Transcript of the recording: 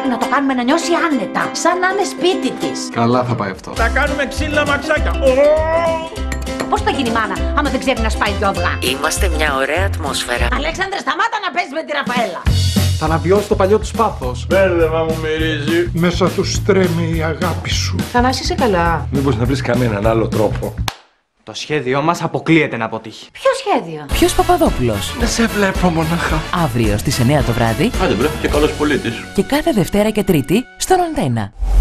Να το κάνουμε να νιώσει άνετα, σαν να είναι σπίτι της. Καλά θα πάει αυτό. Θα κάνουμε ξύλα μαξάκια. Πώς θα γίνει η μάνα, άμα δεν ξέρει να σπάει γιόδγα? Είμαστε μια ωραία ατμόσφαιρα. Αλέξανδρε, σταμάτα να παίζεις με τη Ραφαέλα. Θα αναβιώσει το παλιό τους πάθος. Μπέρδεμα μου μυρίζει. Μέσα του τρέμει η αγάπη σου. Θανάση, είσαι καλά? Μήπως να βρεις κανέναν άλλο τρόπο? Το σχέδιό μας αποκλείεται να αποτύχει. Ποιο σχέδιο? Ποιος Παπαδόπουλος? Δεν σε βλέπω μονάχα. Αύριο στις 9 το βράδυ Άντε βρε, και καλός πολίτης. και κάθε Δευτέρα και Τρίτη στον Αντένα.